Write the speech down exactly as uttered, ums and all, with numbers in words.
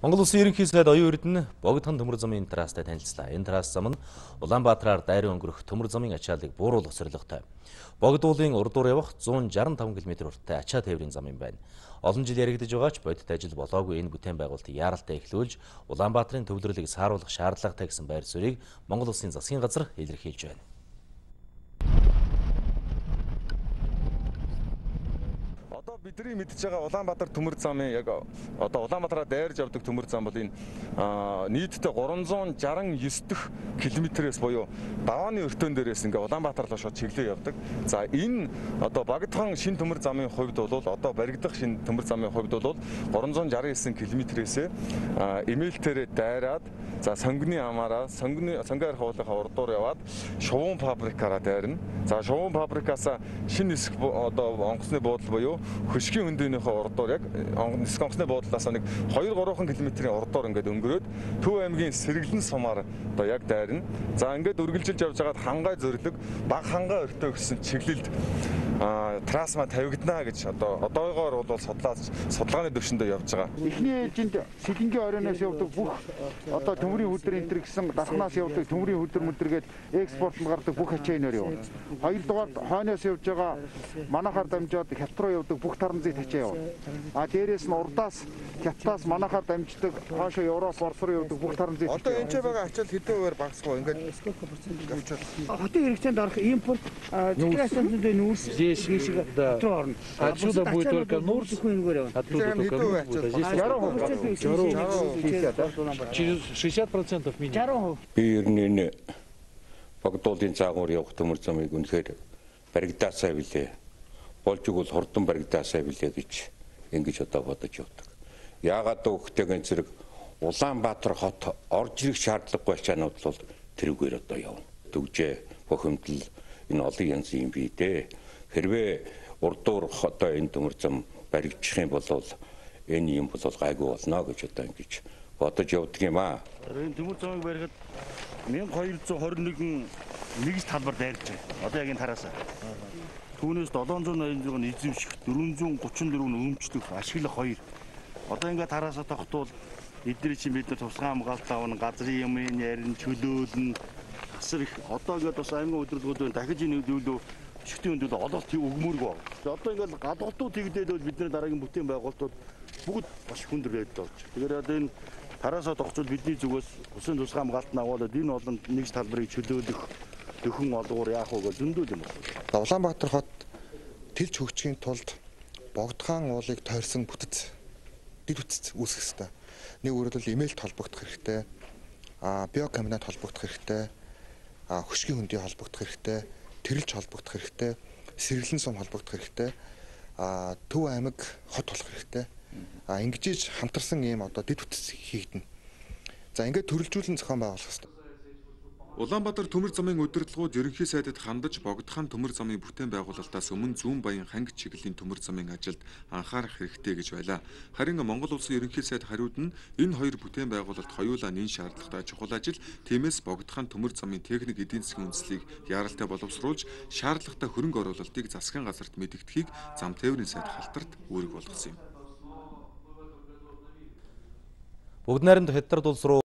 Монгол Улсын ерөнхий сайд оюун эрдэнэ Богдхан төмөр замын трасттай танилцлаа. Энэ траст зам нь Улаанбаатараар дайрын өнгөрөх төмөр замын ачааллыг бууруулах зорилготой. Богд уулын урдуур явах зуун жарган таван километр урттай ачаа тээврийн зам юм байна. Олон жил яригдж байгаач бодит ажил болоогүй энэ бүтээн байгуулалт яаралтай эхлүүлж Улаанбаатарын төвлөрлийг сааруулах шаардлагатай гэсэн байр суурийг Монгол Улсын засгийн газар илэрхийлж байна. Бидний мэдж байгаа Улаанбаатар төмөр замын яг одоо Улаанбаатараа дайрж явдаг төмөр зам бол энэ нийтдээ гурван зуун жарган девять дэх километрээс буюу давааны өртөөн дээрээс ингээ Улаанбаатар руу шууд чиглээ явдаг. За энэ одоо Богдхан шин төмөр замын хувьд бол одоо баригдах шин төмөр замын хувьд бол гурван зуун жарган девять километрээс эмээлтээрээ дайраад за сонгоны амаараа сонгоны сонгоор хуулийнхаа урдуур яваад шувуун фабрикаараа дайрна. За шувуун фабрикаас шин нисэх одоо онгоцны буудлын буюу хөшгийн хөндөнийхөө урдуур яг нисэх онгоцны буудлаас нэг хоёр гурван километрийн урдуур ингээд өнгөрөөд Төв аймгийн Сэргэлэн сумаар одоо яг дайрна. За ингээд үргэлжилж явж байгаад хангай зөрөлөг баг хангай өртөө гэсэн чиглэлд трасма тавигдана гэж одоо одоогоор бол судлаад судалгааны төвшөндөө явж байгаа. Эхний ээлжинд Сэлэнгийн оройноос явдаг бүх одоо төмрийн хөдөр энэ төр гэсэн дархнаас явдаг төмрийн хөдөр мөдөргээд экспортод гардаг бүх ачаанаар явна. Хоёрдугаар хойноос явж байгаа манахаар дамжаад хятад руу явдаг бүх таран зэт ачаа явна. А дээрээс нь урдаас хятадаас манахаар дамждаг хоошо Европ, Орос руу явдаг бүх таран зэт. Одоо энэ ч байгаа ачаал хэдэн хувиар багасгүй ингээд авчвал. Хотын хэрэгцээнд орох импорт циркуляционный нүүрс здесь да. Отсюда будет только нурс, оттуда только нурс будет. Здесь через шестьдесят процентов минимум. Би ернээ Богдуулын цаагуур явах төмөр замыг үнэхээр баригдаасаа билээ. Болж игэл хурдан баригдаасаа билээ гэж ингэж одоо бодож явдаг. Яагаад гэвэл зэрэг Улаанбаатар хот орж ирэх шаардлагагүй ачаанууд бол тэрүүгээр одоо явна. Төгжээ бохимдол энэ олон янзын юм бий дээ. Хэрвээ урдуур одоо энэ төмөр зам баригдчих юм бол энэ юм бол гайгүй болно гэж одоо ингэж бодож явдаг юм аа. Энэ төмөр замыг барихад мянга хоёр зуун хорин нэгэн нэгж талбар дайрч байна. Одоо яг энэ тараасаа. Түүнээс долоон зуун ноён зуун эзэмших дөрвөн зуун гучин дөрөв өмчлөх ашиглах хоёр. Одоо ингээд тараасаа тогтвол эдгээр чинь бид нар тусгай хамгаалалт авна, газрын юмын ярин чөлөөлнө. Асар их одоо ингээд бас аймгийн өдрөлгүүд дахиж энэ үйлдэл шигтийн үйлдэл ололт өгмөргүй байна. Одоо ингээд гадууртууд тэгдээд бол бидний дараагийн бүтээн байгуулалтууд бүгд бас хүндрээд болж. Тэгэхээр одоо энэ тараасаа тогтвол бидний зүгээс усын тусгай хамгаалалт агуулад энэ олон нэгж талбарыг чөлөөлөх дөхөн олгоор яах вэ гэж зөндөл юм байна. Улаанбаатар хот тэлж хөгжихийн тулд Богдхан уулыг тойрсон бүтэц дэд үтц үүсгэх ёстой. Нэг өөрөлдөл имэйлт холбогдох хэрэгтэй, а биокомбинат холбогдох хэрэгтэй, а хөшгийн хөндий холбогдох хэрэгтэй, тэрэлж холбогдох хэрэгтэй, Сэргэлэн сум холбогдох хэрэгтэй, а Төв аймаг хот болох хэрэгтэй. А ингэж хамтарсан ийм одоо дэд үтц хийгдэнэ. За ингээд төрөлжүүлэн зохион байгуулах хэрэгтэй. Улаанбаатар төмөр замын удирдлагууд ерөнхий сайдад хандаж Богдхан төмөр замын бүтээн байгуулалтаас өмнө зүүн баян ханги чиглэлийн төмөр замын ажилд анхаарах хэрэгтэй гэж байлаа. Харин Монгол Улсын ерөнхий сайд хариуд нь энэ хоёр бүтээн байгуулалт хоёулаа нэн шаардлагатай чухал ажил, тиймээс Богдхан төмөр замын техник эдийн засгийн үндэслэлийг яаралтай боловсруулж шаардлагатай хөрөнгө оруулалтыг засгийн газарт мэдэгдэхийг зам тээврийн сайд халтарт үүрэг болгосон юм. Бүгд найрамд Хятад улс руу